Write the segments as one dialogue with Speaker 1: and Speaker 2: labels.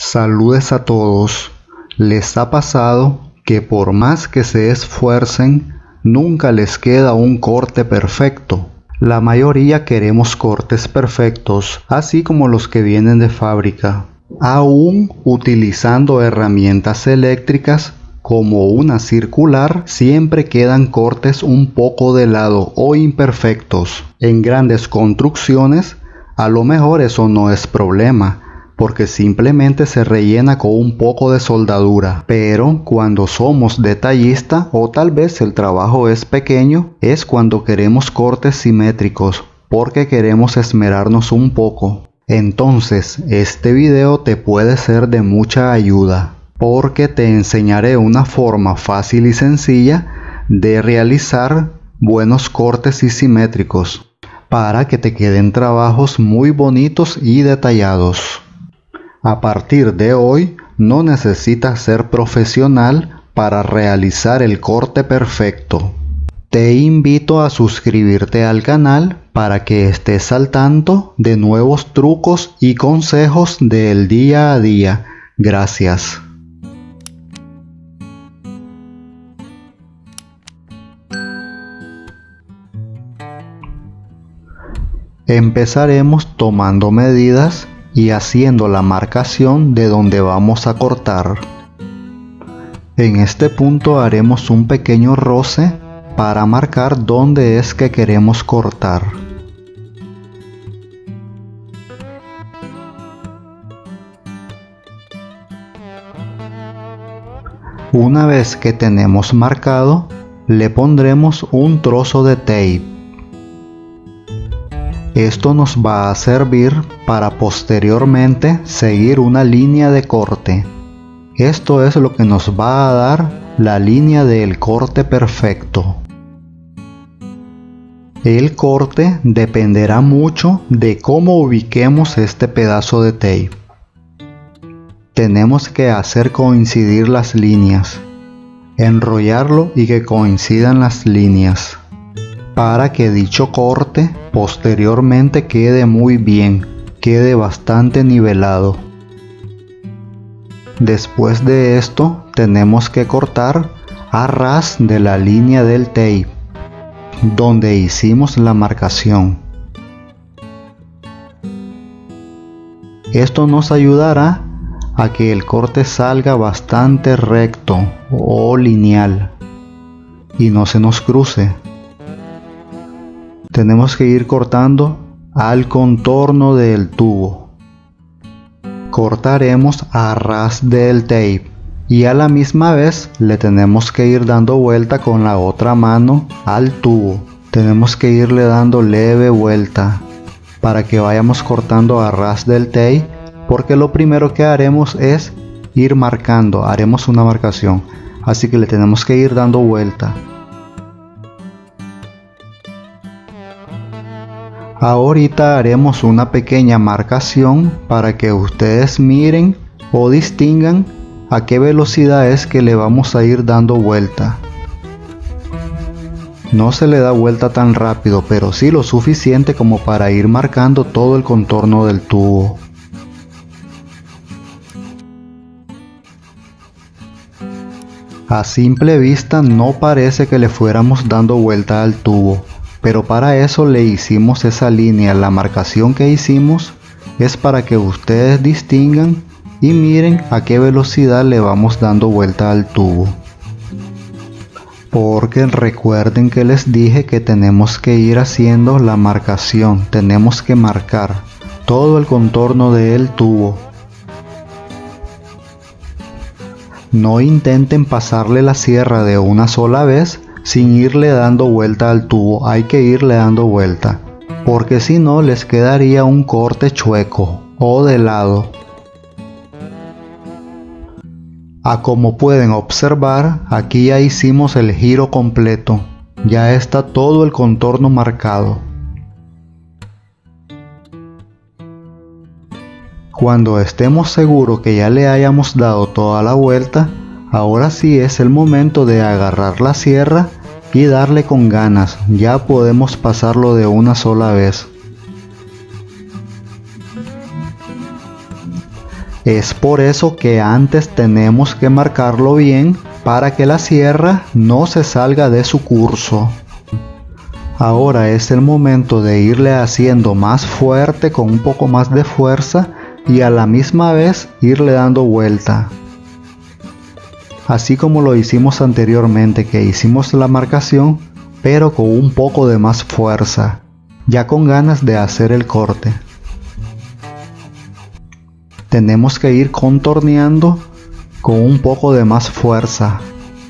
Speaker 1: Saludes a todos. ¿Les ha pasado que por más que se esfuercen, nunca les queda un corte perfecto? La mayoría queremos cortes perfectos, así como los que vienen de fábrica. Aún utilizando herramientas eléctricas como una circular, siempre quedan cortes un poco de lado o imperfectos. En grandes construcciones, a lo mejor eso no es problema, porque simplemente se rellena con un poco de soldadura. Pero cuando somos detallistas o tal vez el trabajo es pequeño, es cuando queremos cortes simétricos, porque queremos esmerarnos un poco. Entonces, este video te puede ser de mucha ayuda, porque te enseñaré una forma fácil y sencilla de realizar buenos cortes y simétricos, para que te queden trabajos muy bonitos y detallados. A partir de hoy, no necesitas ser profesional para realizar el corte perfecto. Te invito a suscribirte al canal para que estés al tanto de nuevos trucos y consejos del día a día. Gracias. Empezaremos tomando medidas y haciendo la marcación de donde vamos a cortar. En este punto haremos un pequeño roce para marcar dónde es que queremos cortar. Una vez que tenemos marcado, le pondremos un trozo de tape. Esto nos va a servir para posteriormente seguir una línea de corte. Esto es lo que nos va a dar la línea del corte perfecto. El corte dependerá mucho de cómo ubiquemos este pedazo de tape. Tenemos que hacer coincidir las líneas, enrollarlo y que coincidan las líneas, para que dicho corte posteriormente quede muy bien, quede bastante nivelado. Después de esto tenemos que cortar a ras de la línea del tape, donde hicimos la marcación. Esto nos ayudará a que el corte salga bastante recto o lineal y no se nos cruce. Tenemos que ir cortando al contorno del tubo. Cortaremos a ras del tape y a la misma vez le tenemos que ir dando vuelta con la otra mano al tubo. Tenemos que irle dando leve vuelta para que vayamos cortando a ras del tape, porque lo primero que haremos es ir marcando, haremos una marcación, así que le tenemos que ir dando vuelta. Ahorita haremos una pequeña marcación para que ustedes miren o distingan a qué velocidad es que le vamos a ir dando vuelta. No se le da vuelta tan rápido, pero sí lo suficiente como para ir marcando todo el contorno del tubo. A simple vista no parece que le fuéramos dando vuelta al tubo, pero para eso le hicimos esa línea. La marcación que hicimos es para que ustedes distingan y miren a qué velocidad le vamos dando vuelta al tubo. Porque recuerden que les dije que tenemos que ir haciendo la marcación, tenemos que marcar todo el contorno del tubo. No intenten pasarle la sierra de una sola vez sin irle dando vuelta al tubo, hay que irle dando vuelta, porque si no les quedaría un corte chueco o de lado. Como pueden observar, aquí ya hicimos el giro completo, ya está todo el contorno marcado. Cuando estemos seguros que ya le hayamos dado toda la vuelta, ahora sí es el momento de agarrar la sierra y darle con ganas, ya podemos pasarlo de una sola vez. Es por eso que antes tenemos que marcarlo bien para que la sierra no se salga de su curso. Ahora es el momento de irle haciendo más fuerte con un poco más de fuerza y a la misma vez irle dando vuelta. Así como lo hicimos anteriormente, que hicimos la marcación, pero con un poco de más fuerza, ya con ganas de hacer el corte. Tenemos que ir contorneando con un poco de más fuerza.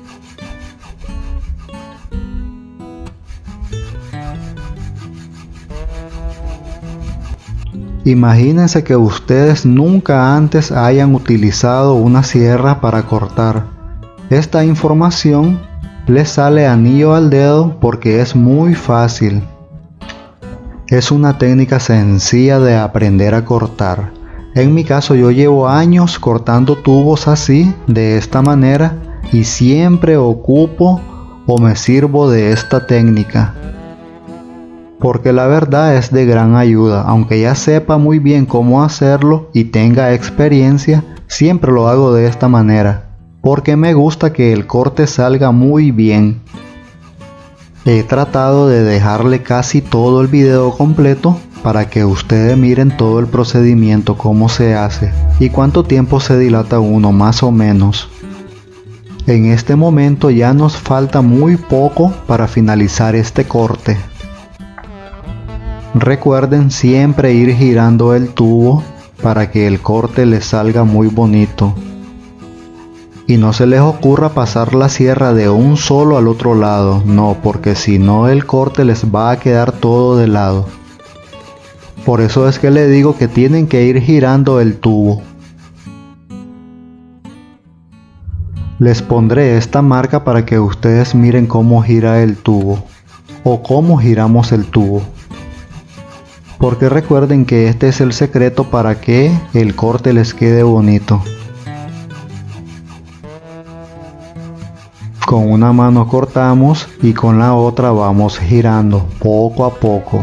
Speaker 1: Imagínense que ustedes nunca antes hayan utilizado una sierra para cortar. Esta información les sale anillo al dedo porque es muy fácil. Es una técnica sencilla de aprender a cortar. En mi caso yo llevo años cortando tubos así, de esta manera, y siempre ocupo o me sirvo de esta técnica. Porque la verdad es de gran ayuda, aunque ya sepa muy bien cómo hacerlo y tenga experiencia, siempre lo hago de esta manera, porque me gusta que el corte salga muy bien. He tratado de dejarle casi todo el video completo para que ustedes miren todo el procedimiento, cómo se hace y cuánto tiempo se dilata uno más o menos. En este momento ya nos falta muy poco para finalizar este corte. Recuerden siempre ir girando el tubo para que el corte les salga muy bonito. Y no se les ocurra pasar la sierra de un solo al otro lado, no, porque si no el corte les va a quedar todo de lado. Por eso es que les digo que tienen que ir girando el tubo. Les pondré esta marca para que ustedes miren cómo gira el tubo, o cómo giramos el tubo. Porque recuerden que este es el secreto para que el corte les quede bonito. Con una mano cortamos y con la otra vamos girando poco a poco.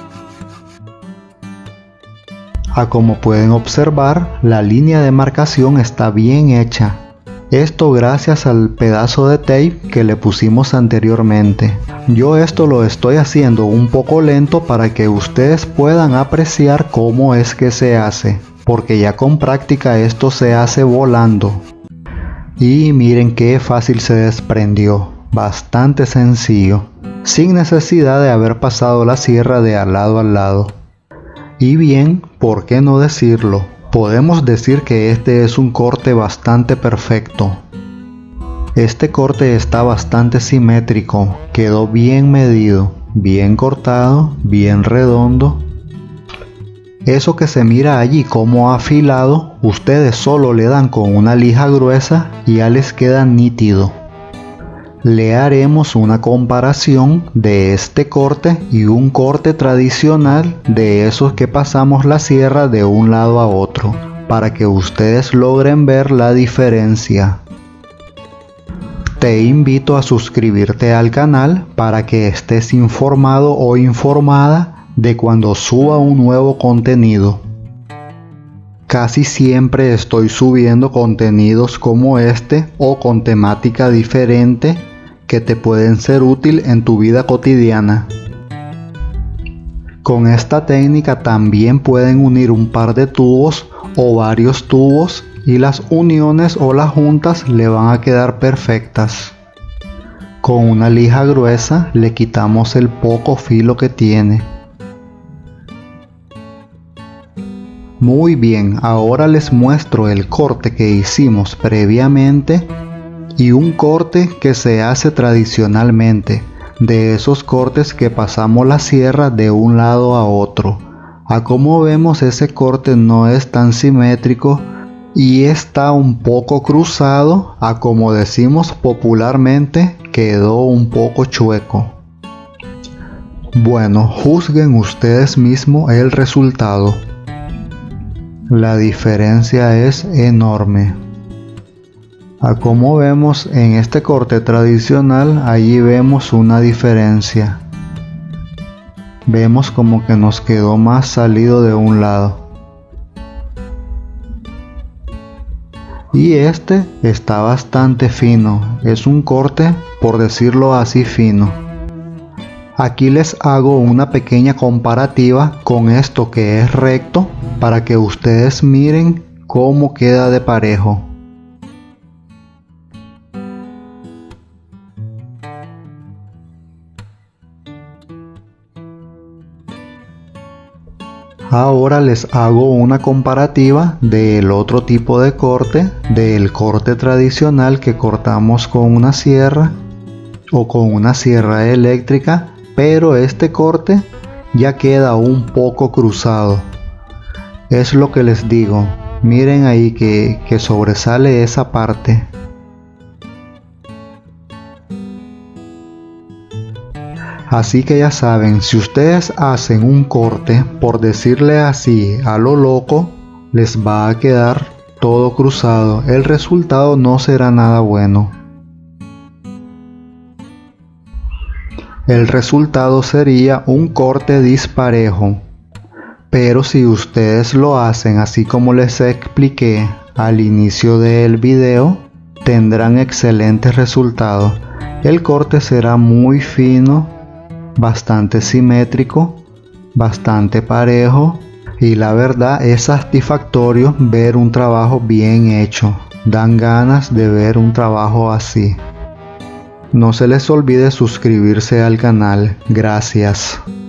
Speaker 1: Como pueden observar, la línea de marcación está bien hecha. Esto gracias al pedazo de tape que le pusimos anteriormente. Yo esto lo estoy haciendo un poco lento para que ustedes puedan apreciar cómo es que se hace, porque ya con práctica esto se hace volando. Y miren qué fácil se desprendió, bastante sencillo, sin necesidad de haber pasado la sierra de al lado. Y bien, ¿por qué no decirlo? Podemos decir que este es un corte bastante perfecto. Este corte está bastante simétrico, quedó bien medido, bien cortado, bien redondo. Eso que se mira allí como afilado, ustedes solo le dan con una lija gruesa y ya les queda nítido. Le haremos una comparación de este corte y un corte tradicional de esos que pasamos la sierra de un lado a otro, para que ustedes logren ver la diferencia. Te invito a suscribirte al canal para que estés informado o informada de cuando suba un nuevo contenido. Casi siempre estoy subiendo contenidos como este o con temática diferente que te pueden ser útil en tu vida cotidiana. Con esta técnica también pueden unir un par de tubos o varios tubos y las uniones o las juntas le van a quedar perfectas. Con una lija gruesa le quitamos el poco filo que tiene. Muy bien, ahora les muestro el corte que hicimos previamente y un corte que se hace tradicionalmente, de esos cortes que pasamos la sierra de un lado a otro. Como vemos, ese corte no es tan simétrico y está un poco cruzado, como decimos popularmente, quedó un poco chueco. Bueno, juzguen ustedes mismos el resultado. La diferencia es enorme. Como vemos en este corte tradicional, allí vemos una diferencia. Vemos como que nos quedó más salido de un lado. y este está bastante fino, es un corte, por decirlo así, fino. Aquí les hago una pequeña comparativa con esto que es recto para que ustedes miren cómo queda de parejo. Ahora les hago una comparativa del otro tipo de corte, del corte tradicional que cortamos con una sierra o con una sierra eléctrica, pero este corte ya queda un poco cruzado. Es lo que les digo, miren ahí que sobresale esa parte. Así que ya saben, si ustedes hacen un corte, por decirle así, a lo loco, les va a quedar todo cruzado. El resultado no será nada bueno. El resultado sería un corte disparejo. Pero si ustedes lo hacen así como les expliqué al inicio del video, tendrán excelentes resultados. El corte será muy fino, bastante simétrico, bastante parejo, y la verdad es satisfactorio ver un trabajo bien hecho. Dan ganas de ver un trabajo así. No se les olvide suscribirse al canal. Gracias.